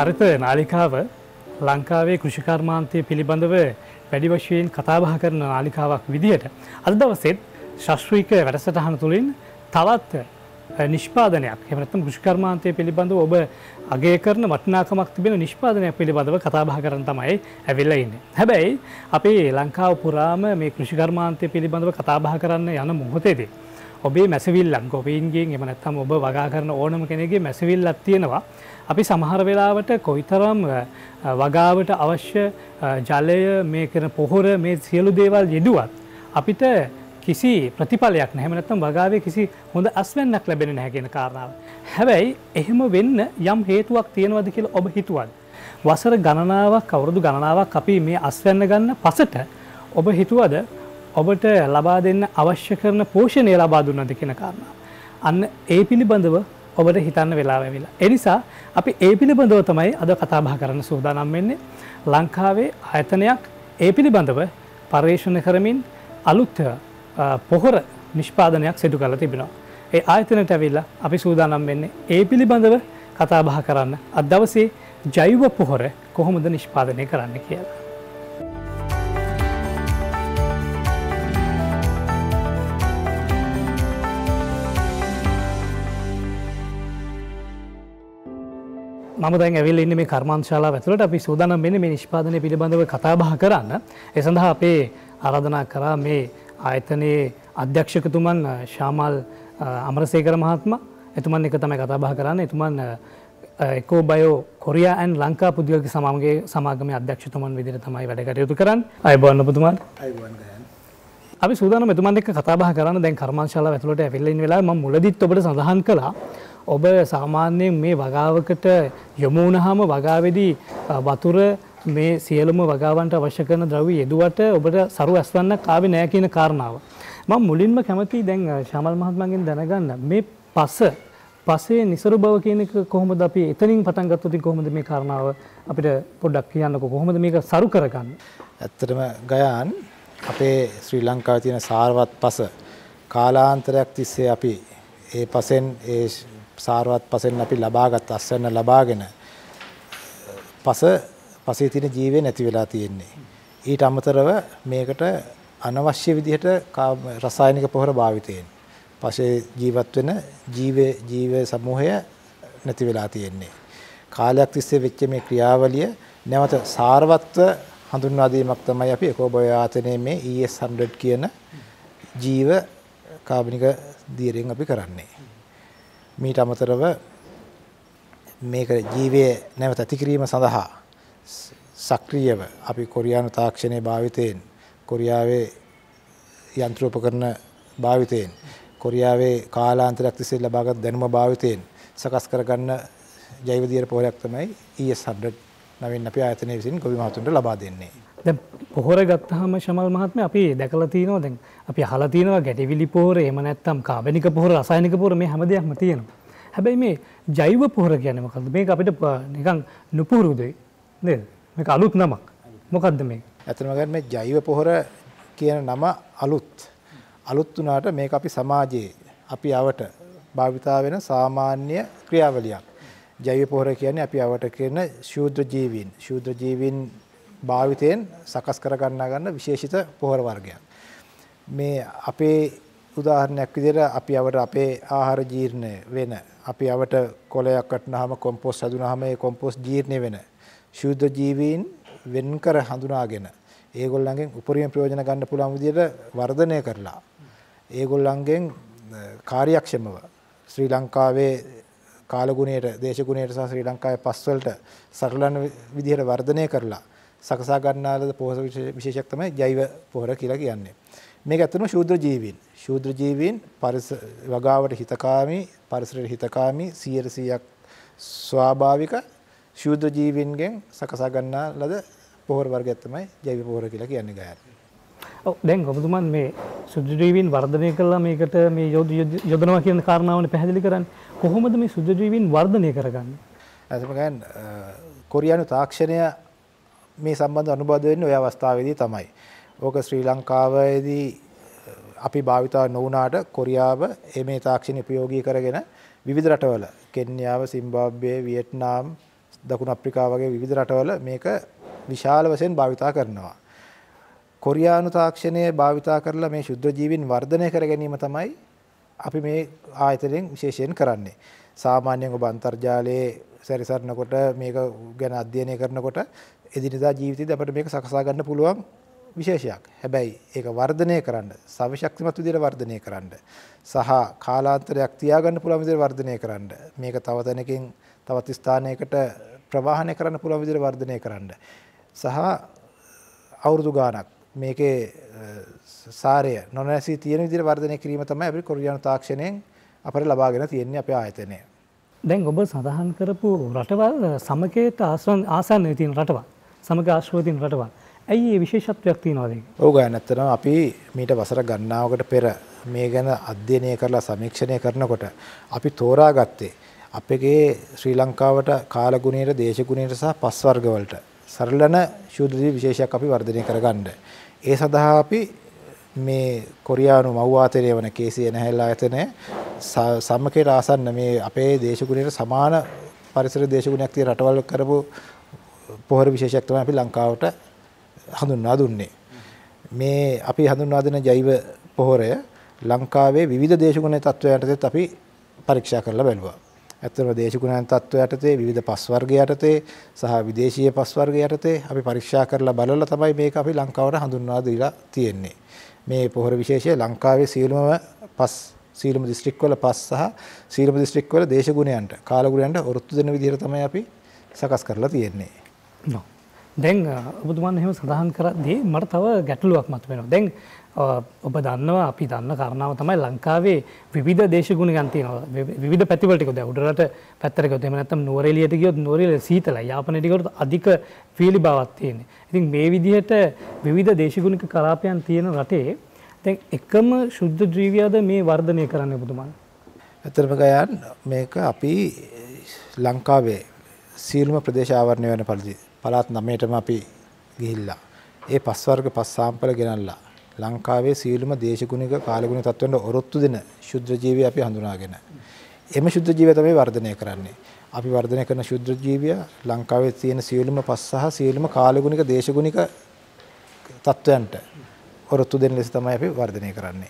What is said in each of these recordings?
හරිත නාලිකාව ලංකාවේ කෘෂිකර්මාන්තය පිළිබඳව වැඩි වශයෙන් කතා බහ කරන නාලිකාවක් විදිහට අද දවසේත් ශාස්ත්‍රීය වැඩසටහන තුළින් තවත් නිෂ්පාදනයක් එහෙම නැත්නම් කෘෂිකර්මාන්තය පිළිබඳව ඔබ අගය කරන වටිනාකමක් තිබෙන නිෂ්පාදනයක් පිළිබඳව කතා බහ කරන්න තමයි ඇවිල්ලා ඉන්නේ. හැබැයි අපි ලංකාව පුරාම මේ කෘෂිකර්මාන්තය පිළිබඳව කතා බහ කරන්න යන මොහොතේදී ඔබේ මැසවිල්ලක් ගොවීන්ගෙන් එහෙම නැත්නම් ඔබ වගා කරන ඕනම කෙනෙකුගේ මැසවිල්ලක් තියෙනවා. අපි සමහර වෙලාවට කොයිතරම් වගාවට අවශ්‍ය ජලය මේ කරන පොහොර මේ සියලු දේවල් යෙදුවත් අපිට කිසි ප්‍රතිඵලයක් නැහැ. එහෙම නැත්නම් වගාවේ කිසි හොඳ අස්වැන්නක් ලැබෙන්නේ නැහැ කියන කාරණාව. හැබැයි එහෙම වෙන්න යම් හේතුවක් තියෙනවද කියලා ඔබ හිතුවද? වසර ගණනාවක් අවුරුදු ගණනාවක් අපි මේ අස්වැන්න ගන්න පසට ඔබ හිතුවද ඔබට ලබා දෙන්න අවශ්‍ය කරන පෝෂණය ලබා දුන්නද කියන කාරණාව. අන්න ඒ පිළිබඳව ඔබට හිතන්න වෙලාව ඇවිල්ලා. ඒ නිසා අපි ඒ පිළිබඳව තමයි අද කතා බහ කරන්න සූදානම් වෙන්නේ. ලංකාවේ ආයතනයක් ඒ පිළිබඳව පරිශන කරමින් අලුත් පොහොර නිෂ්පාදනයක් සිදු කරලා තිබෙනවා. ඒ ආයතනයට ඇවිල්ලා අපි සූදානම් වෙන්නේ ඒ පිළිබඳව කතා බහ කරන්න. අද දවසේ ජෛව පොහොර කොහොමද නිෂ්පාදනය කරන්න කියලා. මම දැන් ඇවිල්ලා ඉන්නේ මේ කර්මාන්තශාලාව ඇතුළට. අපි සූදානම් වෙන්නේ මේ නිෂ්පාදනය පිළිබඳව කතා බහ කරන්න. ඒ සඳහා අපේ ආරාධනා කරා මේ ආයතනයේ අධ්‍යක්ෂකතුමන් ශාමල් අමරසේකර මහත්මයා. එතුමන් එක තමයි කතා බහ කරන්නේ. එතුමන් eco bio Korea and Lanka පුද්ගලික සමාගමේ අධ්‍යක්ෂතුමන් විදිහට තමයි වැඩ කටයුතු කරන්නේ. අයබෝන් ඔබතුමාට. අයබෝන් ගයන්. අපි සූදානම් එතුමන් එක්ක කතා බහ කරන්න දැන් කර්මාන්තශාලාව ඇතුළට ඇවිල්ලා ඉන්න වෙලාවේ මම මුලදිත් ඔබට සඳහන් කළා ඔබ සාමාන්‍යයෙන් මේ වගාවකට යොමු වුණාම වගාවේදී වතුර මේ සියලුම වගාවන්ට අවශ්‍ය කරන ද්‍රව්‍ය යෙදුවට ඔබට සරු ඇස්වන්නක් ආවේ නැහැ කියන කාරණාව. මම මුලින්ම කැමතියි දැන් ශාමල් මහත්මයාගෙන් දැනගන්න මේ පසේ නිසරු බව කියන එක කොහොමද අපි එතනින් පටන් ගත්තොත් කොහොමද මේ කාරණාව අපිට පොඩ්ඩක් කියන්නකෝ කොහොමද මේක සරු කරගන්නේ? ඇත්තටම ගයාන් අපේ ශ්‍රී ලංකාවේ තියෙන සාරවත් පස කාලාන්තරයක් තිස්සේ අපි ඒ පසෙන් ඒ සාරවත් පසෙන් අපි ලබාගත් අස්වැන්න ලබාගෙන පසේ තියෙන ජීවය නැති වෙලා තියෙන්නේ. ඊට අමතරව මේකට අනවශ්‍ය විදිහට රසායනික පොහොර භාවිතයෙන් පසේ ජීවත් වෙන ජීව සමූහය නැති වෙලා තියෙන්නේ. කාලයක් තිස්සේ වෙච්ච මේ ක්‍රියාවලිය නැවත සාරවත්ව හඳුන්වා දීමක් තමයි අපි එකෝබයෝ ආයතනයේ මේ ES100 කියන ජීව කාබනික දියරෙන් අපි කරන්නේ. මීට අමතරව මේක ජීවයේ නැවත ඇති කිරීම සඳහා සක්‍රියව අපි කොරියානු තාක්ෂණයේ භාවිතයෙන් කොරියාවේ යන්ත්‍රෝපකරණ භාවිතයෙන් කොරියාවේ කාලාන්තරයක් තිස්සේ ලබාගත් දැනුම භාවිතයෙන් සකස් කරගන්න ජෛව දියර පොහොරයක් තමයි ES100 නවින් අපි ආයතනයේ විසින් ගොවි මහතුන්ට ලබා දෙන්නේ. දැන් පොහොර ගත්තාම ශමල් මහත්මයා අපි දැකලා තියෙනවා දැන් අපි අහලා තියෙනවා ගැටවිලි පොහොර එහෙම නැත්නම් කාබනික පොහොර රසායනික පොහොර මේ හැම දෙයක්ම තියෙනවා. හැබැයි මේ ජෛව පොහොර කියන්නේ මොකක්ද? මේක අපිට නිකන් නුපුරුදුයි නේද? මේක අලුත් නමක්. මොකක්ද මේක? ඇත්තටම ගන්න මේ ජෛව පොහොර කියන නම අලුත් වුණාට මේක අපි සමාජයේ අපි අවට භාවිතා වෙන සාමාන්‍ය ක්‍රියාවලියක්. ජෛව පොහොර කියන්නේ අපි අවට කියන ශූද්‍ර ජීවීන් භාවිතයෙන් සකස් කර ගන්න විශේෂිත පොහොර වර්ගයක්. මේ අපේ උදාහරණයක් විදිහට අපි අවට අපේ ආහාර ජීර්ණය වෙන අපි අවට කොලයක් වටනහම කොම්පෝස්ට් හදුනහම ඒ කොම්පෝස්ට් ජීර්ණය වෙන ශුද්ධ ජීවීන් වෙන් කර හඳුනාගෙන ඒගොල්ලන්ගෙන් උපරිම ප්‍රයෝජන ගන්න පුළුවන් විදිහට වර්ධනය කරලා ඒගොල්ලන්ගෙන් කාර්යක්ෂමව ශ්‍රී ලංකාවේ කාලගුණයට දේශගුණයට සහ ශ්‍රී ලංකාවේ පස් වලට සරලන විදිහට වර්ධනය කරලා සකසා ගන්නාලද පොහොර විශේෂයක් තමයි ජෛව පොහොර කියලා කියන්නේ. මේක ඇත්තටම ශූද්‍ර ජීවීන් වගාවට හිතකාමී පරිසරයට හිතකාමී 100% ස්වාභාවික ශූද්‍ර ජීවීන්ගෙන් සකසා ගන්නාලද පොහොර වර්ගයක් තමයි ජෛව පොහොර කියලා කියන්නේ ගයන්. ඔව් දැන් ඔබතුමන් මේ ශුද්ධ ජීවීන් වර්ධනය කළා මේකට මේ යොදනවා කියන කාරණාවනේ පැහැදිලි කරන්නේ. කොහොමද මේ ශුද්ධ ජීවීන් වර්ධනය කරගන්නේ? අදම ගයන් කොරියානු තාක්ෂණය මේ සම්බන්ධ අනුබද්ධ වෙන්නේ ওই අවස්ථාවේදී තමයි. ඕක ශ්‍රී ලංකාවේදී අපි භාවිතා නොවුනාට කොරියාව මේ තාක්ෂණ උපයෝගී කරගෙන විවිධ රටවල කෙන්යාව, සිම්බාබ්වේ, වියට්නාම්, දකුණු අප්‍රිකාව වගේ විවිධ රටවල මේක විශාල වශයෙන් භාවිතා කරනවා. කොරියානු තාක්ෂණය භාවිතා කරලා මේ ශුද්ධ ජීවීන් වර්ධනය කර ගැනීම තමයි අපි මේ ආයතනයෙන් විශේෂයෙන් කරන්නේ. සාමාන්‍යයෙන් ඔබ අන්තර්ජාලයේ සැරිසරනකොට මේක ගැන අධ්‍යයනය කරනකොට එදිනෙදා ජීවිතේදී අපිට මේක සකසා ගන්න පුළුවන් විශේෂයක්. හැබැයි ඒක වර්ධනය කරන්න, සවිශක්තිමත් විදිහට වර්ධනය කරන්න සහ කාලාන්තරයක් තියාගන්න පුළුවන් විදිහට වර්ධනය කරන්න. මේක තව තැනකින් තවත් ස්ථානයකට ප්‍රවාහනය කරන්න පුළුවන් විදිහට වර්ධනය කරන්න. සහ අවුරුදු ගාණක් මේකේ සාරය නොනැසී තියෙන විදිහට වර්ධනය කිරීම තමයි අපි කොරියානු තාක්ෂණයෙන් අපිට ලබාගෙන තියෙන්නේ අපේ ආයතනය. දැන් ඔබ සඳහන් කරපු රටවල් සමකයට ආසන්නයේ තියෙන රටවල්, සමග ආශ්‍රව තියෙන රටවල්. ඇයි මේ විශේෂත්වයක් තියෙනවද ඒක? ඔව් ගන්න ඇත්තටම අපි මීට වසර ගණනාවකට පෙර මේ ගැන අධ්‍යයනය කරලා සමීක්ෂණය කරනකොට අපි තෝරාගත්තේ අපගේ ශ්‍රී ලංකාවට කාලගුණයට, දේශගුණයට සහ පස් වර්ග වලට සරලන ශුද්ධ ජීවි විශේෂයක් අපි වර්ධනය කරගන්න. ඒ සඳහා අපි මේ කොරියානු මව් ආයතනය වන KCNHL ආයතනය සම්මකයට ආසන්න මේ අපේ දේශගුණයට සමාන පරිසර දේශගුණයක් තියෙන රටවල් කරපු පොහොර විශේෂයක් තමයි අපි ලංකාවට හඳුන්වා දුන්නේ. මේ අපි හඳුන්වා දෙන ජෛව පොහොරය ලංකාවේ විවිධ දේශගුණ තත්ත්වයන්ටත් අපි පරීක්ෂා කරලා බැලුවා. ඇත්තටම දේශගුණයන් තත්ත්ව යටතේ විවිධ පස් වර්ග යටතේ සහ විදේශීය පස් වර්ග යටතේ අපි පරීක්ෂා කරලා බලලා තමයි මේක අපි ලංකාවට හඳුන්වා දීලා තියෙන්නේ. මේ පොහොර විශේෂය ලංකාවේ සීලම දිස්ත්‍රික්කවල පස් සහ සීලම දිස්ත්‍රික්කවල දේශගුණයන්ට කාලගුණයන්ට ඔරොත්තු දෙන විදිහට තමයි අපි සකස් කරලා තියෙන්නේ. දැන් ඔබතුමන් එහෙම සඳහන් කරද්දී මට තව ගැටලුවක් මතුවෙනවා. දැන් ඔබ දන්නවා, අපි දන්න කාරණාව තමයි ලංකාවේ විවිධ දේශගුණයන් තියෙනවා. විවිධ පැතිවලට ගියොත් දැන් උඩරට පැත්තට ගියොත් එහෙම නැත්නම් නුවරඑළියට ගියොත් නුවරඑළිය සීතලයි. යාපනයට ගියොත් අධික වීලි බවක් තියෙනවා. ඉතින් මේ විදිහට විවිධ දේශගුණික කලාපයන් තියෙන රටේ දැන් එකම ශුද්ධ ජීවියද මේ වර්ධනය කරන්නේ ඔබතුමන්? ඇත්තටම ගයන් මේක අපි ලංකාවේ සීලම ප්‍රදේශ ආවරණය වෙන පළාත් 9ටම අපි ගිහිල්ලා ඒ පස් වර්ග පස් සාම්පල ගෙනල්ලා ලංකාවේ සීලම දේශගුණික කාලගුණික තත්ත්වයන්ට ඔරොත්තු දෙන ශුද්ධ ජීවි අපි හඳුනාගෙන එම ශුද්ධ ජීවිය තමයි වර්ධනය කරන්නේ. අපි වර්ධනය කරන ශුද්ධ ජීවිය ලංකාවේ තියෙන සීලම පස් සහ සීලම කාලගුණික දේශගුණික තත්ත්වයන්ට ඔරොත්තු දෙන ලෙස තමයි අපි වර්ධනය කරන්නේ.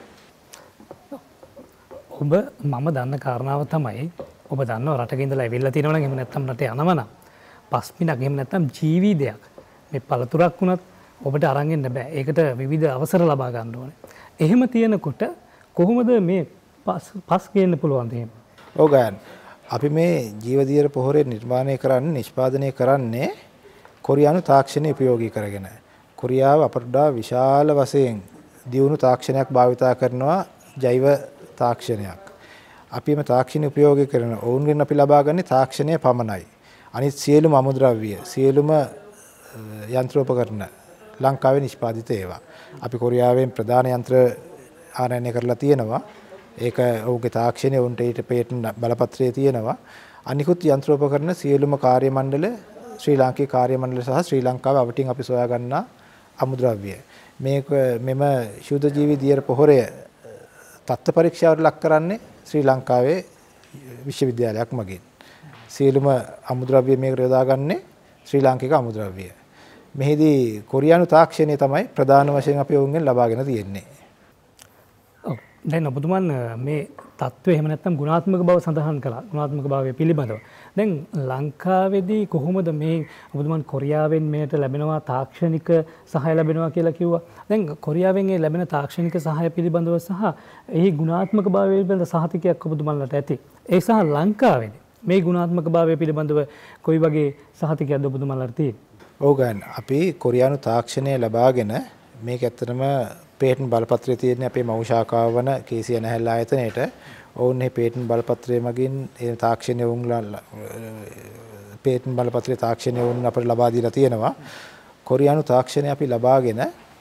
ඔබ මම දන්න කාරණාව තමයි ඔබ දන්නවා රටක ඉඳලා ඇවිල්ලා තියෙනවා නම් එහෙම නැත්නම් රටේ යනවා නම් පස්මිනක් එහෙම නැත්නම් ජීවිතයක් මේ පළතුරක් වුණත් ඔබට අරන් එන්න බෑ. ඒකට විවිධ අවසර ලබා ගන්න ඕනේ. එහෙම තියෙනකොට කොහොමද මේ පස් ගේන්න පුළුවන්ද එහෙම? ඔව් ගයන්. අපි මේ ජීවදියර පොහොරේ නිෂ්පාදනය කරන්නේ කොරියානු තාක්ෂණය ප්‍රයෝගී කරගෙන. කොරියාව අපට වඩා විශාල වශයෙන් දියුණු තාක්ෂණයක් භාවිතා කරනවා, ජෛව තාක්ෂණයක්. අපි මේ තාක්ෂණ උපයෝගී කරන ඔවුන්ගෙන් අපි ලබාගන්නේ තාක්ෂණය පමණයි. අනිත් සියලුම අමුද්‍රව්‍ය, සියලුම යන්ත්‍රෝපකරණ ලංකාවේ නිෂ්පාදිත ඒවා. අපි කොරියාවෙන් ප්‍රධාන යන්ත්‍ර ආනයනය කරලා තියෙනවා. ඒක ඔවුන්ගේ තාක්ෂණය උන්ට ඊට පේටන්ට් බලපත්‍රයේ තියෙනවා. අනිකුත් යන්ත්‍රෝපකරණ සියලුම කාර්ය මණ්ඩල ශ්‍රී ලාංකේය කාර්ය මණ්ඩල සහ ශ්‍රී ලංකාවේ අවටින් අපි සොයා ගන්නා අමුද්‍රව්‍ය. මේම ශුද්ධ ජීවි දියර පොහොරය තත්ත්ව පරීක්ෂාවට ලක් කරන්නේ ශ්‍රී ලංකාවේ විශ්වවිද්‍යාලයක් මගින්. සියලුම අමුද්‍රව්‍ය මේකට යොදාගන්නේ ශ්‍රී ලාංකික අමුද්‍රව්‍ය. මෙහිදී කොරියානු තාක්ෂණය තමයි ප්‍රධාන වශයෙන් අපි ඔවුන්ගෙන් ලබාගෙන තියෙන්නේ. ඔව්. දැන් ඔබතුමන් මේ තත්ත්වය එහෙම නැත්නම් ගුණාත්මක බව සඳහන් කළා. ගුණාත්මක භාවය පිළිබඳව. දැන් ලංකාවේදී කොහොමද මේ ඔබතුමන් කොරියාවෙන් මේට ලැබෙනවා තාක්ෂණික සහාය ලැබෙනවා කියලා කිව්වා. දැන් කොරියාවෙන් ඒ ලැබෙන තාක්ෂණික සහාය පිළිබඳව සහ එහි ගුණාත්මක භාවය පිළිබඳ සහතිකයක් ඔබතුමන්ලට ඇති. ඒ සහ ලංකාවේදී මේ ගුණාත්මක භාවය පිළිබඳව කොයි වගේ සහතිකයක්ද ඔබතුමන්ලට තියෙන්නේ? ඔව් ගන්න. අපි කොරියානු තාක්ෂණය ලබාගෙන මේක ඇත්තටම පේටන්ට් බලපත්‍රයේ තියෙන අපේ මව් ශාඛාව වන KCNHL ආයතනයේට ඔවුන් මේ පේටන්ට් බලපත්‍රය මගින් ඒ තාක්ෂණය පේටන්ට් බලපත්‍රයේ තාක්ෂණය වුන් අපිට ලබා දීලා තියෙනවා. කොරියානු තාක්ෂණය අපි ලබාගෙන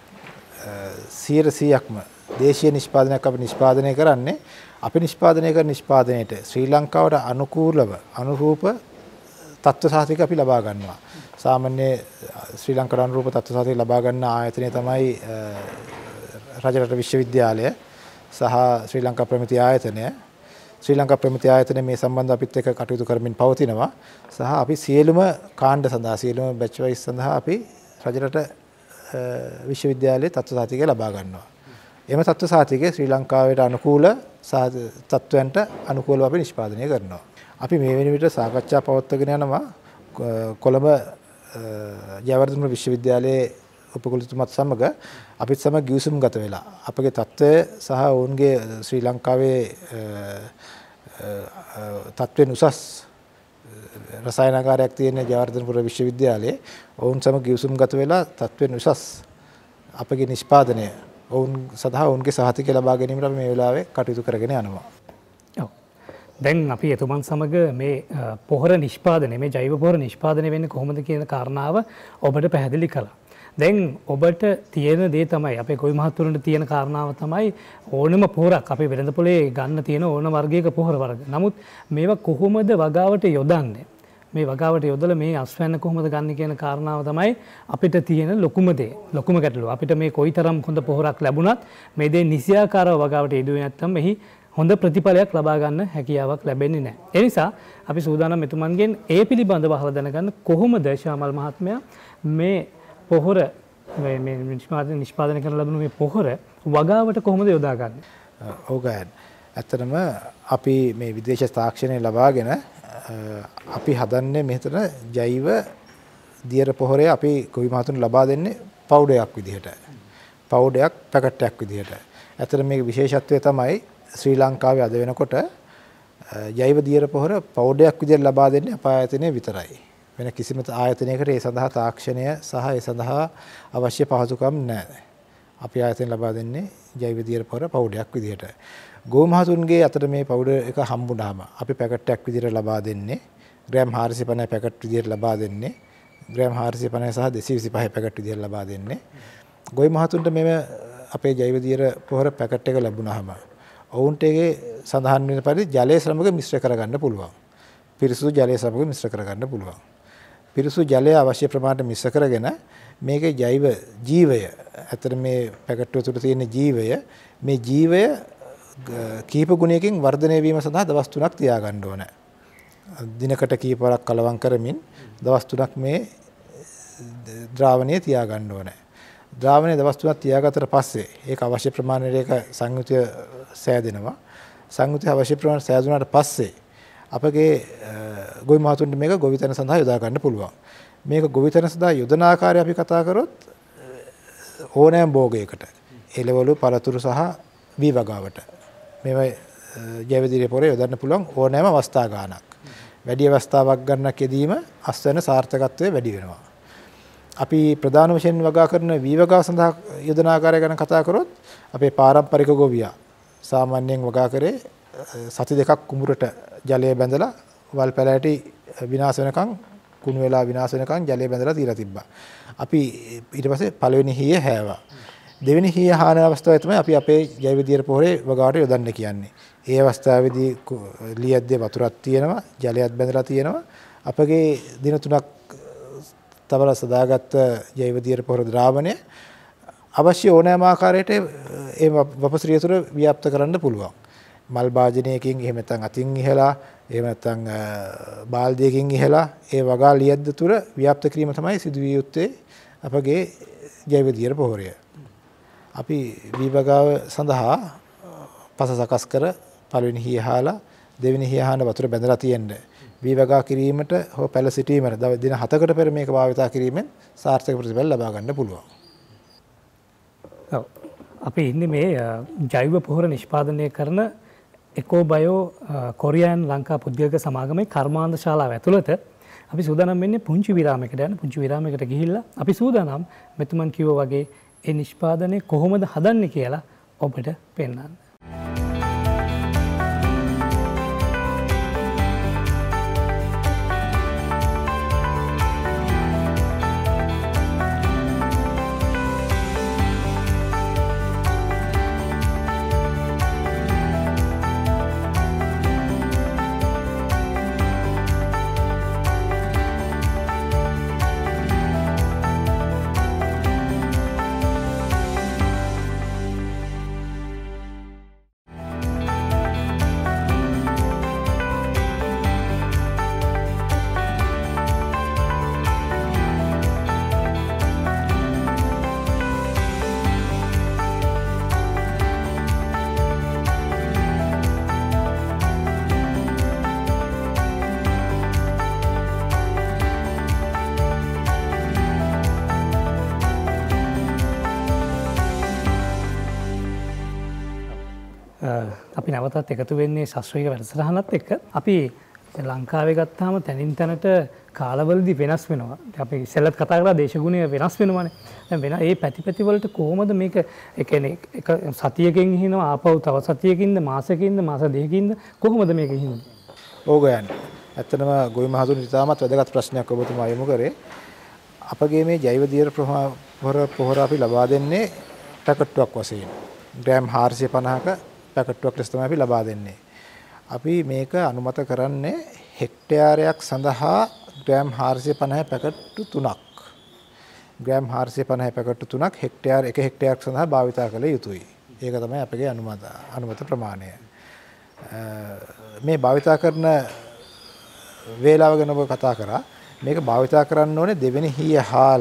100%ක්ම දේශීය නිෂ්පාදනයක් අපි නිෂ්පාදනය කරන්නේ. අපි නිෂ්පාදනය කරන නිෂ්පාදනයේට ශ්‍රී ලංකාවට අනුරූප තත්ත්ව සාහිතික අපි ලබා ගන්නවා. සාමාන්‍ය ශ්‍රී ලංකාවට අනුරූප තත්ත්ව සාහිතික ලබා ගන්න ආයතනය තමයි රජරට විශ්වවිද්‍යාලය සහ ශ්‍රී ලංකා ප්‍රමිති ආයතනය. ශ්‍රී ලංකා ප්‍රමිති ආයතනය මේ සම්බන්ධව අපිත් එක්ක කටයුතු කරමින් පවතිනවා. සහ අපි සියලුම කාණ්ඩ සඳහා සියලුම බැච් වයිස් සඳහා අපි රජරට විශ්වවිද්‍යාලයේ තත්ත්ව සහතිකය ලබා ගන්නවා. එම තත්ත්ව සහතිකය ශ්‍රී ලංකාවට අනුකූල තත්ත්වයන්ට අනුකූලව අපි නිෂ්පාදනය කරනවා. අපි මේ වෙන විට සාකච්ඡා පවත්වාගෙන යනවා කොළඹ ජයවර්ධන විශ්වවිද්‍යාලයේ උපකුලතුමත් සමග අපිත් සමග ගිවිසුම් ගත වෙලා අපගේ තත්ත්වය සහ ඔවුන්ගේ ශ්‍රී ලංකාවේ තත්ත්වෙන් උසස් රසායනාගාරයක් තියෙන ජයවර්ධනපුර විශ්වවිද්‍යාලයේ ඔවුන් සමග ගිවිසුම් ගත වෙලා තත්ත්වෙන් උසස් අපගේ නිෂ්පාදනය ඔවුන් සඳහා ඔවුන්ගේ සහතිකය ලබා ගැනීමට අපි මේ වෙලාවේ කටයුතු කරගෙන යනවා. දැන් අපි එතුමන් සමග මේ පොහොර නිෂ්පාදනය මේ ජෛව පොහොර නිෂ්පාදනය වෙන්නේ කොහොමද කියන කාරණාව ඔබට පැහැදිලි කළා. දැන් ඔබට තියෙන දේ තමයි අපේ ගොවි මහත්තුරුන්ට තියෙන කාරණාව තමයි ඕනම පොහොරක් අපේ වෙළඳපොලේ ගන්න තියෙන ඕන වර්ගයක පොහොර වර්ග. නමුත් මේවා කොහොමද වගාවට යොදන්නේ? මේ වගාවට යොදලා මේ අස්වැන්න කොහොමද ගන්න කියන කාරණාව තමයි අපිට තියෙන ලොකුම දේ. ලොකුම ගැටලුව. අපිට මේ කොයිතරම් හොඳ පොහොරක් ලැබුණත් මේ දේ නිසියාකාරව වගාවට යෙදුවේ නැත්නම් මෙහි හොඳ ප්‍රතිඵලයක් ලබා ගන්න හැකියාවක් ලැබෙන්නේ නැහැ. ඒ නිසා අපි සූදානම් මෙතුමන්ගෙන් ඒ පිළිබඳව අහලා දැනගන්න කොහොමද ශාමල් මහත්මයා මේ පොහොර මේ නිෂ්පාදනය කරන ලැබුණු මේ පොහොර වගාවට කොහොමද යොදාගන්නේ? ඔව් ගෑන්. ඇත්තටම අපි මේ විදේශ තාක්ෂණය ලබාගෙන අපි හදන්නේ මෙතන ජෛව දියර පොහොරේ අපි ගොවි මහතුන් ලබා දෙන්නේ පවුඩරයක් විදිහට. පවුඩරයක් පැකට් එකක් විදිහට. ඇත්තට මේක විශේෂත්වය තමයි ශ්‍රී ලංකාවේ අද වෙනකොට ජෛව දියර පොහොර පවුඩරයක් විදිහට ලබා දෙන්නේ අප ආයතනයේ විතරයි. වෙන කිසිම ආයතනයකට ඒ සඳහා තාක්ෂණය සහ ඒ සඳහා අවශ්‍ය පහසුකම් නැහැ. අපි ආයතනය ලබා දෙන්නේ ජෛව දියර පොහොර පවුඩරයක් විදිහට. ගෝ මහතුන්ගේ අතට මේ පවුඩර් එක හම්බුනහම අපි පැකට් එකක් විදිහට ලබා දෙන්නේ ග්‍රෑම් 450 පැකට් විදිහට ලබා දෙන්නේ ග්‍රෑම් 450 සහ 225 පැකට් විදිහට ලබා දෙන්නේ. ගොවි මහතුන්ට මේ අපේ ජෛව දියර පොහොර පැකට් එක ලැබුණාම ඔවුන්ට ඒකේ සඳහන් වෙන පරිදි ජලය සමග මිශ්‍ර කරගන්න පුළුවන්. පිරිසුදු ජලය සමග මිශ්‍ර කරගන්න පුළුවන්. පිරිසුදු ජලය අවශ්‍ය ප්‍රමාණයට මිශ්‍ර කරගෙන මේකේ ජෛව ජීවය අතර මේ පැකට් තුළ තියෙන ජීවය මේ ජීවය කීප ගුණයකින් වර්ධනය වීම සඳහා දවස් 3ක් තියාගන්න ඕන. දිනකට කීපවරක් කලවම් කරමින් දවස් 3ක් මේ ද්‍රාවණය තියාගන්න ඕන. ද්‍රාවණය දවස් 3ක් තියාගත්තට පස්සේ ඒක අවශ්‍ය ප්‍රමාණයට ඒක සංයුතිය සෑදෙනවා. සංයුතිය අවශ්‍ය ප්‍රමාණයට සෑදුනාට පස්සේ අපගේ ගොවි මහතුන්ට මේක ගොවිතැන සඳහා යොදා ගන්න පුළුවන්. මේක ගොවිතැන සඳහා යොදන ආකාරය අපි කතා කරොත් ඕනෑම භෝගයකට එළවලු පළතුරු සහ වී වගාවට මේවා ජෛව දියර පොහොර යොදන්න පුළුවන් ඕනෑම අවස්ථා ගානක්. වැඩි අවස්ථාවක් ගන්නක් යෙදීම අස්වැන්න සාර්ථකත්වය වැඩි වෙනවා. අපි ප්‍රධාන වශයෙන් වගා කරන වී වගාව සඳහා යොදන ආකාරය ගැන කතා කරොත් අපේ පාරම්පරික ගොවියා සාමාන්‍යයෙන් වගා කරේ සති දෙකක් කුඹුරට ජලය බැඳලා වල් පැලෑටි විනාශ වෙනකන් කුණු වෙලා විනාශ වෙනකන් ජලය බැඳලා තියලා තිබ්බා. අපි ඊට පස්සේ පළවෙනි හීය හැවවා. දෙවෙනි හීය හාන අවස්ථාවේ තමයි අපි අපේ ජෛව දියර පොහොරේ වගාවට යොදන්න කියන්නේ. ඒ අවස්ථාවේදී ලියද්දේ වතුරක් තියෙනවා, ජලයක් බැඳලා තියෙනවා. අපගේ දින 3ක් තවල සදාගත් ජෛව දියර පොහොර ද්‍රාවණය අවශ්‍ය ඕනෑම ආකාරයකට ඒ වපසිරිය තුළ ව්‍යාප්ත කරන්න පුළුවන්. මල් භාජනයකින් එහෙම නැත්නම් අතින් ඉහලා එහෙම නැත්නම් බාල්දියකින් ඉහලා ඒ වගා ලියද්ද තුර ව්‍යාප්ත කිරීම තමයි සිදුවිය යුත්තේ අපගේ ජෛව දියර පොහොරය. අපි වී වගාව සඳහා පස සකස් කර පළවෙනි හීය හාලා දෙවෙනි හීය හාන වතුර බැඳලා තියෙන්න වී වගා කිරීමට හෝ පැල සිටීමට දින 7කට පෙර මේක භාවිතා කිරීමෙන් සාර්ථක ප්‍රතිඵල ලබා ගන්න පුළුවන්. ඔව්. අපි ඉන්නේ මේ ජෛව පොහොර නිෂ්පාදනය කරන එකෝබයෝ කොරියානු ලංකා පුද්ගලික සමාගමේ කර්මාන්ත ශාලාව ඇතුළත අපි සූදානම් වෙන්නේ පුංචි විරාමයකට යන පුංචි විරාමයකට ගිහිල්ලා අපි සූදානම් මෙතුමන් කිව්වා වගේ ඒ නිෂ්පාදනය කොහොමද හදන්නේ කියලා ඔබට පෙන්වන්න. අපි නැවතත් එකතු වෙන්නේ ශාස්ත්‍රීය වැඩසටහනත් එක්ක. අපි ලංකාවේ ගත්තාම තැනින් තැනට කාලවලදී වෙනස් වෙනවා. අපි ඉස්සෙල්ලත් කතා කරලා දේශගුණය වෙනස් වෙනවානේ. දැන් වෙන ඒ පැති වලට කොහොමද මේක ඒ කියන්නේ එක සතියකින් හිනවා ආපහු තව සතියකින්ද මාසෙකින්ද මාස දෙකකින්ද කොහොමද මේක හින්නේ? ඕක යන්නේ. ඇත්තටම ගොවි මහතුන් ඉතාමත් වැදගත් ප්‍රශ්නයක් ඔබතුමා යොමු කරේ. අපගේ මේ ජෛව දියර පොහොර අපි ලබා දෙන්නේ පැකට්ටුවක් වශයෙන්. ග්‍රෑම් 450ක පැකට්ටුවක් ලෙස තමයි අපි ලබා දෙන්නේ. අපි මේක අනුමත කරන්නේ හෙක්ටයාරයක් සඳහා ග්‍රෑම් 450 පැකට්ටු 3ක්. ග්‍රෑම් 450 පැකට්ටු 3ක් එක හෙක්ටයාරයක් සඳහා භාවිතා කළ යුතුයි. ඒක තමයි අපගේ අනුමත ප්‍රමාණය. මේ භාවිතා කරන වේලාව ගැන ඔබ කතා කරා. මේක භාවිතා කරන්න ඕනේ දෙවෙනි හීය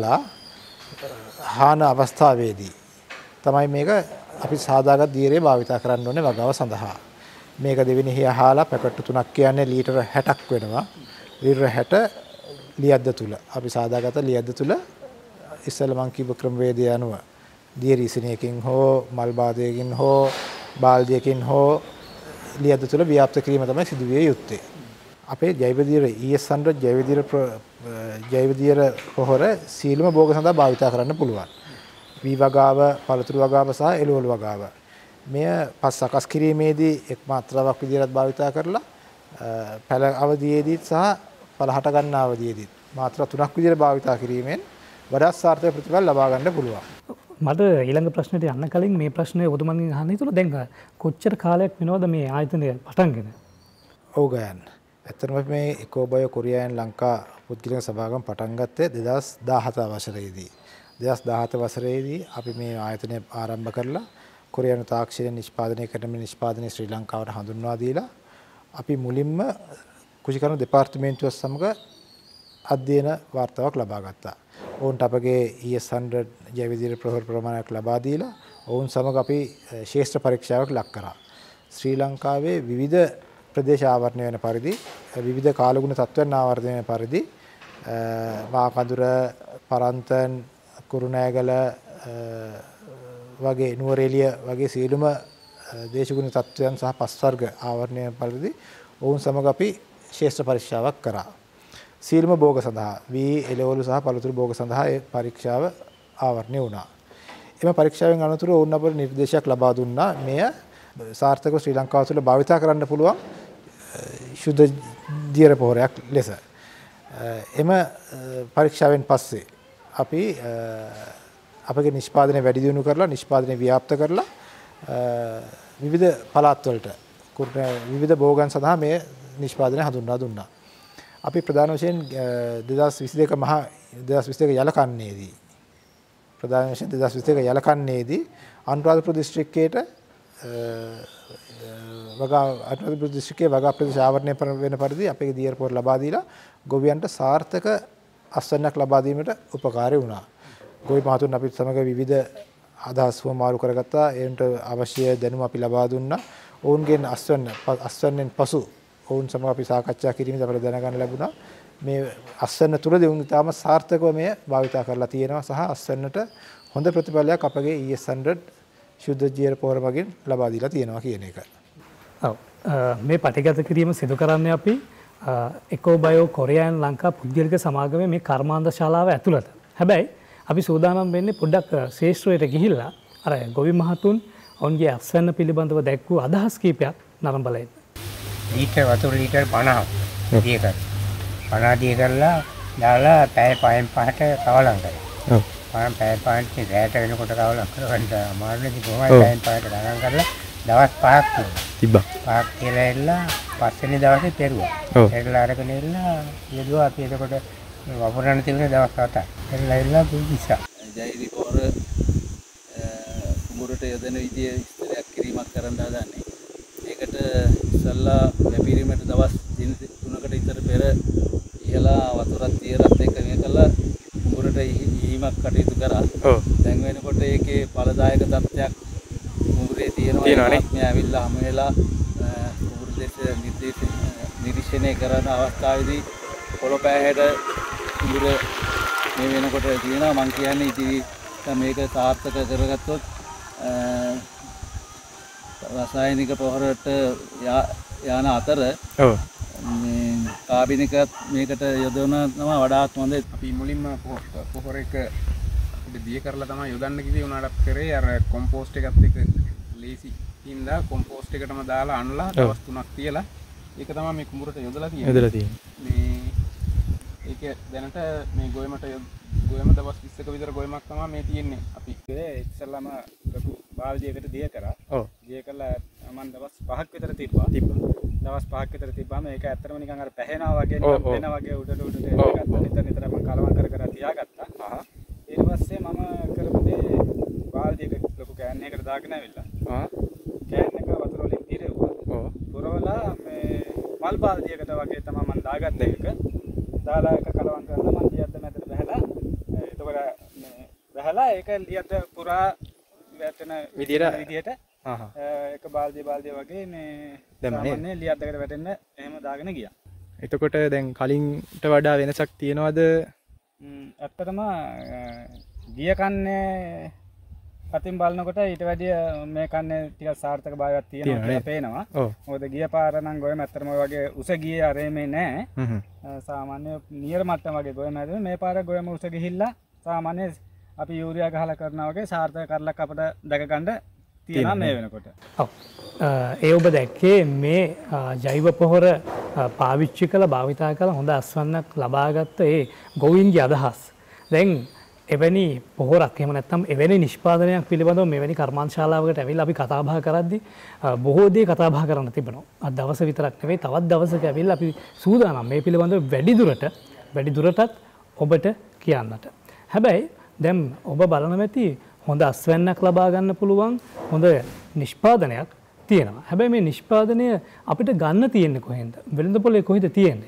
හාන අවස්ථාවේදී. තමයි මේක අපි සාදාගත් දියරේ භාවිතා කරන්න ඕනේ වගාව සඳහා. මේක දෙවෙනි හීය හාලා පැකට්ටු 3ක් කියන්නේ ලීටර 60ක් වෙනවා. ලීටර 60 ලියද්ද තුල. අපි සාදාගත ලියද්ද තුල ඉස්සෙල්ලා මං කිව්ව ක්‍රමවේදය අනුව දියරි ඉසිනයකින් හෝ මල් බාදයකින් හෝ බාල්දියකින් හෝ ලියද්ද තුල ව්‍යාප්ත කිරීම තමයි සිදුවිය යුත්තේ. අපේ ජෛව දියර ES100 ජෛව දියර පොහොර සීලම භෝග සඳහා භාවිතා කරන්න පුළුවන්. වී වගාව, පළතුරු වගාව සහ එළවලු වගාව. මෙය පස් සකස් කිරීමේදී එක් මාත්‍රාවක් විදිහට භාවිතා කරලා පැල අවධියේදීත් සහ පල හට ගන්න අවධියේදීත් මාත්‍රා 3ක් විදිහට භාවිතා කිරීමෙන් වඩා සාර්ථක ප්‍රතිඵල ලබා ගන්න පුළුවන්. මට ඊළඟ ප්‍රශ්නෙට යන්න කලින් මේ ප්‍රශ්නේ ඔබතුමන්ගෙන් අහන්න හිතුණා. දැන් කොච්චර කාලයක් වෙනවද මේ ආයතනය පටන්ගෙන? ඔව් ගයන්. ඇත්තටම මේ ඉකෝබයෝ කොරියාන් ලංකා පුද්ගලික සභාවකම් පටන් ගත්තේ 2017 වසරේදී. 2017 වසරේදී අපි මේ ආයතනය ආරම්භ කරලා කොරියානු තාක්ෂණය නිෂ්පාදනය කරන නිෂ්පාදනය ශ්‍රී ලංකාවට හඳුන්වා දීලා අපි මුලින්ම කෘෂිකර්ම දෙපාර්තමේන්තුව සමග අධ්‍යයන වාර්තාවක් ලබා ගත්තා. ඔවුන්ට අපගේ ES100 ජෛව දියර පොහොර ප්‍රමාණයක් ලබා දීලා ඔවුන් සමග අපි ශේෂ්ත්‍ර පරීක්ෂාවක් ලක් කරා. ශ්‍රී ලංකාවේ විවිධ ප්‍රදේශ ආවරණය වෙන පරිදි විවිධ කාලගුණ තත්ත්වයන් ආවර්තනය වෙන පරිදි මාකඳුර, පරන්තන්, කුරුණෑගල වගේ නුවරඑළිය වගේ සියලුම දේශගුණ තත්ත්වයන් සහ පස් වර්ග ආවරණය වෙන පරිදි ඔවුන් සමග අපි ශේෂ්ත්‍ර පරීක්ෂාවක් කරා. සීලම භෝග සඳහා වී එළවලු සහ පළතුරු භෝග සඳහා ඒ පරීක්ෂාව ආවරණය වුණා. එම පරීක්ෂාවෙන් අනතුරු ඔවුන් අපට නිර්දේශයක් ලබා දුන්නා. මෙය සාර්ථකව ශ්‍රී ලංකාව තුළ භාවිතා කරන්න පුළුවන් ශුද්ධ දියර පොහොරයක් ලෙස. එම පරීක්ෂාවෙන් පස්සේ අපි අපගේ නිෂ්පාදනය වැඩි දියුණු කරලා නිෂ්පාදනය ව්‍යාප්ත කරලා විවිධ පළාත් වලට විවිධ භෝගයන් සඳහා මේ නිෂ්පාදනය හඳුන්වා දුන්නා. අපි ප්‍රධාන වශයෙන් 2022 යලකන්නේදී අනුරාධපුර දිස්ත්‍රික්කයට අනුරාධපුර දිස්ත්‍රික්කයේ වගා ප්‍රදේශ ආවරණය වෙන පරිදි අපේ දියර පොහොර ලබා දීලා ගොවියන්ට සාර්ථක අස්වැන්නක් ලබා දීමට උපකාරී වුණා. ගොවි මහතුන් අපිත් සමග විවිධ අදහස් වමාරු කරගත්තා. ඒන්ට අවශ්‍ය දැනුම අපි ලබා දුන්නා. ඔවුන්ගෙන් අස්වැන්නෙන් පසු ඔවුන් සමග අපි සාකච්ඡා කිරීමේදී අපිට දැනගන්න ලැබුණා මේ අස්වැන්න තුලදී ඔවුන් තාම සාර්ථකව මේ භාවිතා කරලා තියෙනවා සහ අස්වැන්නට හොඳ ප්‍රතිඵලයක් අපගේ ES100 ශුද්ධ දියර පොහොර මගින් ලබා දීලා තියෙනවා කියන එක. ඔව්. මේ පටිගත කිරීම සිදු කරන්නේ අපි ඉකෝබයෝ කොරියාන් ලංකා පුද්ගලික සමාගමේ මේ කර්මාන්ත ශාලාව ඇතුළත. හැබැයි අපි සූදානම් වෙන්නේ පොඩ්ඩක් ශේෂ්ත්‍රයට ගිහිල්ලා අර ගොවි මහතුන් ඔවුන්ගේ අස්වැන්න පිළිබඳව දැක්වූ අදහස් කීපයක් නරඹලා ඉන්න. ලීටර් වතුර ලීටර් 50 දිය කර 50 දිය කරලා දාලා පැය 5ට කවලම් කරා. ඔව්. පැය 5ට රැට වෙනකොට කවලම් කරගන්න අමාරුයි කොහොමද පැය 5ට ගණන් කරලා දවස් 5ක් තිබ්බා. 5ක් කියලා එල්ලා පස්වෙනි දවසේ පෙරුවා. එල්ලා අරගෙන එල්ලා යෙදුවා අපි එතකොට වපුරන්න තිබුණේ දවස් 7ක්. එල්ලා පුදුසා. ජෛවික පොහොර කුඹුරට යොදන විදිය විස්තරයක් කිරීමක් කරන්න හදන්නේ. ඒකට ඉස්සල්ලා ලැබීමට දවස් දින 3කට විතර පෙර ඉහලා වතුරක් තියරත් එක්ක මේකලා කුඹුරට ඊමක් කටයුතු කරා. ඔව්. දැන් වෙනකොට ඒකේ ඵලදායක තත්ත්වයක් කුඹුරේ තියෙනවා. මේ ඇවිල්ලා හැම වෙලා කුඹුර දෙස නිරීක්ෂණය කරන අවස්ථාවේදී පොළොපෑහැට කුඹුර මේ වෙනකොට තියෙනවා. මම කියන්නේ ඉතින් මේක සාර්ථක කරගත්තොත් රසායනික පොහොරට යන අතර කාබිනිකත් මේකට යොදවනවා වඩාත් හොඳයි. අපි මුලින්ම පොහොර එක අපිට දිය කරලා තමයි යොදන්න කිව්වේ. උනාට කරේ අර කොම්පෝස්ට් එකත් එක්ක ලේසි හින්දා කොම්පෝස්ට් එකටම දාලා අනලා දවස් 3ක් තියලා ඒක තමයි මේ කුඹුරට යොදලා තියෙන්නේ. මේ ඒක දැනට මේ ගොයම දවස් 20ක විතර ගොයමක් තමයි මේ තියෙන්නේ. අපි ඉස්සෙල්ලාම ලොකු බාල්දියකට දිය කරා. දිය කළා මම දවස් 5ක් විතර තිබ්බා. දවස් 5ක් විතර තිබ්බාම ඒක ඇත්තටම නිකන් අර පැහැෙනවා වගේ නිකන් වෙනවා වගේ උඩට නිතර මම කලවම් කර තියාගත්තා. ඊට පස්සේ මම කරපු දේ බාල්දියක ලොකු කෑන් එකකට දාගෙන ආවිල්ලා. කෑන් එක වතුර වලින් පිරෙව්වා. පුරවලා මේ මල් බාල්දියකට වගේ තමයි මම දාගත්තේ ඒක. දාලා එක කලවම් කරලා මම ලියද්ද මැදට බහැලා එතකොට මේ බහැලා ඒක ලියද්ද පුරා වැටෙන විදියට එක බාල්දිය වගේ මේ සාමාන්‍ය ලියද්දකට වැටෙන්න එහෙම දාගෙන ගියා. එතකොට දැන් කලින්ට වඩා වෙනසක් තියෙනවද? ඇත්තටම ගිය කන්නේ අතින් බලනකොට ඊට වැඩිය මේ කන්නේ ටිකක් සාර්ථක භාවයක් තියෙනවා කියලා පේනවා. මොකද ගිය පාර නම් ගොයම ඇත්තටම වගේ උස ගියේ අරෙමේ නෑ. සාමාන්‍ය නියර මට්ටම වගේ ගොයම හැදුවේ. මේ පාර ගොයම උස ගිහිල්ලා සාමාන්‍ය අපි යූරියා ගහලා කරනවා වගේ සාර්ථක කරලක් අපිට දැක ගන්න තියෙනවා මේ වෙනකොට. ඔව්. ඒ ඔබ දැක්කේ මේ ජෛව පොහොර පාවිච්චි කළ භාවිතා කළ හොඳ අස්වන්නක් ලබාගත්ත ඒ ගොවීන්ගේ අදහස්. දැන් එවැනි පොහොරක් එහෙම නැත්නම් එවැනි නිෂ්පාදනයක් පිළිබඳව මෙවැනි කර්මාන්තශාලාවකට ඇවිල්ලා අපි කතා බහ කරද්දී බොහෝ දේ කතා බහ කරන්න තිබෙනවා. අද දවස විතරක් නෙවෙයි තවත් දවසක ඇවිල්ලා අපි සූදානම් මේ පිළිබඳව වැඩි දුරටත් ඔබට කියන්නට. හැබැයි දැන් ඔබ බලන ඇති හොඳ අස්වැන්නක් ලබා ගන්න පුළුවන් හොඳ නිෂ්පාදනයක් තියෙනවා. හැබැයි මේ නිෂ්පාදනය අපිට ගන්න තියෙන්නේ කොහෙන්ද? වෙළඳපොලේ කොහෙද තියෙන්නේ?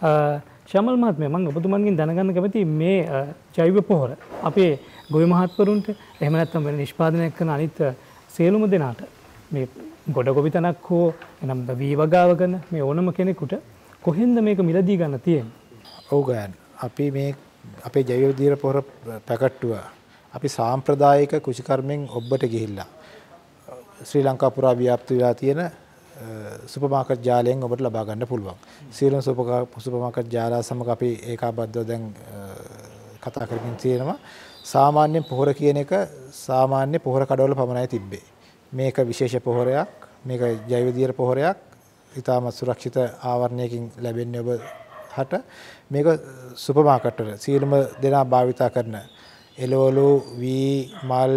ශමල් මහත්මයා මම ඔබතුමන්ගෙන් දැනගන්න කැමතියි මේ ජෛව පොහොර අපේ ගොවි මහත්වරුන්ට එහෙම නැත්නම් වෙන නිෂ්පාදනයක් කරන අනිත් සියලුම දෙනාට මේ ගොඩ ගොවිතැනක් හෝ එනම් වී වගාව කරන මේ ඕනම කෙනෙකුට කොහෙන්ද මේක මිලදී ගන්න තියෙන්නේ? ඔව් ගෑන් අපි මේ අපේ ජෛව දීර පොහොර පැකට්ටුව අපි සාම්ප්‍රදායික කෘෂිකර්මෙන් ඔබට ගිහිල්ලා ශ්‍රී ලංකා පුරා ව්‍යාප්ත වෙලා තියෙන සුපර් මාකට් ජාලයෙන් ඔබට ලබා ගන්න පුළුවන්. සියලුම සුපර් මාකට් ජාලා සමග අපි ඒකාබද්ධව දැන් කතා කරමින් තියෙනවා. සාමාන්‍ය පොහොර කියන එක සාමාන්‍ය පොහොර කඩවල පමණයි තිබ්බේ. මේක විශේෂ පොහොරයක්. මේක ජෛව දීර පොහොරයක්. ඉතාමත් සුරක්ෂිත ආවරණයකින් ලැබෙන්නේ ඔබට. මේක සුපර් මාකට් වල සියලුම දෙනා භාවිතා කරන එළවලු වී මල්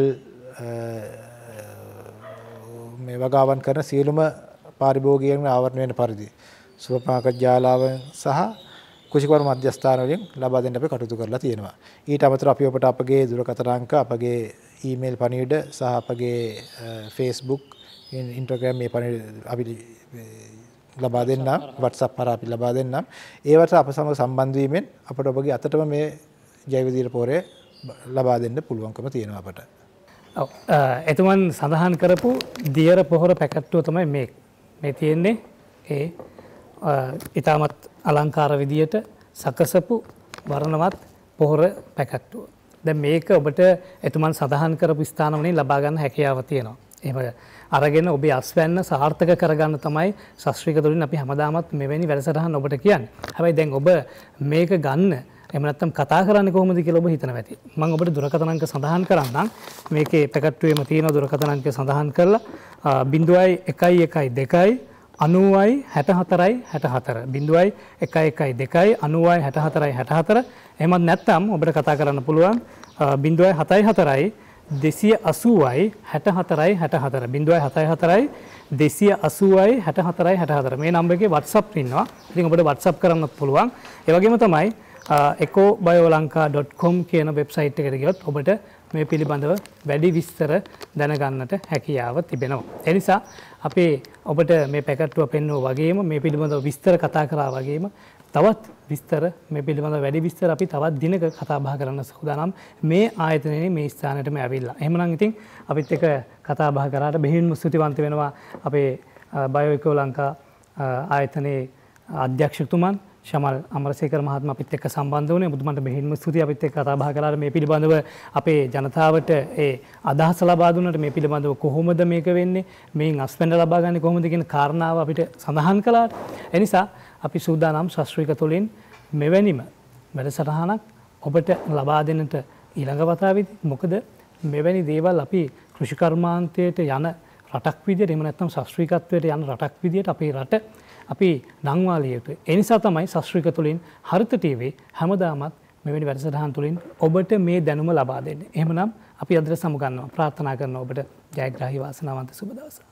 මේ වගාවන් කරන සියලුම පාරිභෝගිකයන් ආවරණය වෙන පරිදි සුපර් මාකට් ජාලාවන් සහ කුෂිකර්ම මධ්‍යස්ථාන වලින් ලබා දෙන්න අපි කටයුතු කරලා තියෙනවා. ඊට අමතරව අපි ඔබට අපගේ දුරකථන අංක, අපගේ ඊමේල් පණිවිඩ සහ අපගේ Facebook, Instagram මේ පණිවිඩ අපි ලබා දෙන්නම්. WhatsApp හරහා අපි ලබා දෙන්නම්. ඒවට අප සමග සම්බන්ධ වීමෙන් අපට ඔබගේ අතටම මේ ජෛව දීර පොහොරය ලබා දෙන්න පුළුවන්කම තියෙනවා අපට. ඔව්. එතුමන් සඳහන් කරපු දියර පොහොර පැකට්ටුව තමයි මේ තියෙන්නේ. ඒ ඊටමත් අලංකාර විදියට සකසපු වර්ණවත් පොහොර පැකට්ටුව. දැන් මේක ඔබට එතුමන් සඳහන් කරපු ස්ථාන වලින් ලබා ගන්න හැකියාව තියෙනවා. එහෙම අරගෙන ඔබේ අස්වැන්න සාර්ථක කරගන්න තමයි ශාස්ත්‍රීය තුලින් අපි හැමදාමත් මෙවැනි වැඩසටහන් ඔබට කියන්නේ. හැබැයි දැන් ඔබ මේක ගන්න එහෙම නැත්නම් කතා කරන්නේ කොහොමද කියලා ඔබ හිතනවා ඇති. මම ඔබට දුරකථන අංක සඳහන් කරන්නම්. මේකේ පැකට්ටුවේම තියෙන දුරකථන අංකය සඳහන් කරලා 0112 90යි 64යි 64 0112 90යි 64යි 64. එහෙමත් නැත්නම් ඔබට කතා කරන්න පුළුවන් 074යි 280යි 64යි 64 074යි 280යි 64යි 64 මේ නම්බර් එකේ WhatsApp ඉන්නවා. ඉතින් ඔබට WhatsApp කරන්නත් පුළුවන්. ඒ වගේම තමයි ecobiolanka.com කියන වෙබ්සයිට් එකට ගියොත් ඔබට මේ පිළිබඳව වැඩි විස්තර දැනගන්නට හැකියාව තිබෙනවා. ඒ නිසා අපි ඔබට මේ පැකට්ටුව පෙන්වුවා වගේම මේ පිළිබඳව විස්තර කතා කරා වගේම තවත් විස්තර මේ පිළිබඳව වැඩි විස්තර අපි තවත් දිනක කතා බහ කරන්න සූදානම් මේ ආයතනයේ මේ ස්ථානයටම ඇවිල්ලා. එහෙමනම් ඉතින් අපිත් එක්ක කතා බහ කරාට බෙහෙවින්ම ස්තුතිවන්ත වෙනවා අපේ බයෝ එකෝ ලංකා ආයතනයේ අධ්‍යක්ෂකතුමන් ශමල් අමරසේකර මහත්මයා අපිත් එක්ක සම්බන්ධ වුණේ. බුදුමන්ට බෙහෙන්ම ස්තුතියි අපිත් එක්ක කතා බහ කළාට මේ පිළිබඳව අපේ ජනතාවට ඒ අදහස ලබා දුන්නට මේ පිළිබඳව කොහොමද මේක වෙන්නේ, මේන් අස්පෙන්ඩ ලබා ගන්නේ කොහොමද කියන කාරණාව අපිට සඳහන් කළාට. ඒ නිසා අපි සූදානම් ශාස්ත්‍රීය තුලින් මෙවැනිම වැඩසටහනක් ඔබට ලබා දෙන්නට ඊළඟ වතාවේදී. මොකද මෙවැනි දේවල් අපි කෘෂිකර්මාන්තයට යන රටක් විදියට, එහෙම නැත්නම් ශාස්ත්‍රීයත්වයට යන රටක් විදියට අපේ රට අපි නංවාලිය යුතුයි. ඒ නිසා තමයි ශාස්ත්‍රීය තුලින් හරිත ටීවී හැමදාමත් මෙවැනි වැඩසටහන් තුලින් ඔබට මේ දැනුම ලබා දෙන්නේ. එහෙමනම් අපි අදට සමුගන්නවා. ප්‍රාර්ථනා කරනවා ඔබට ජයග්‍රාහී වාසනාවන්ත සුබ දවසක්.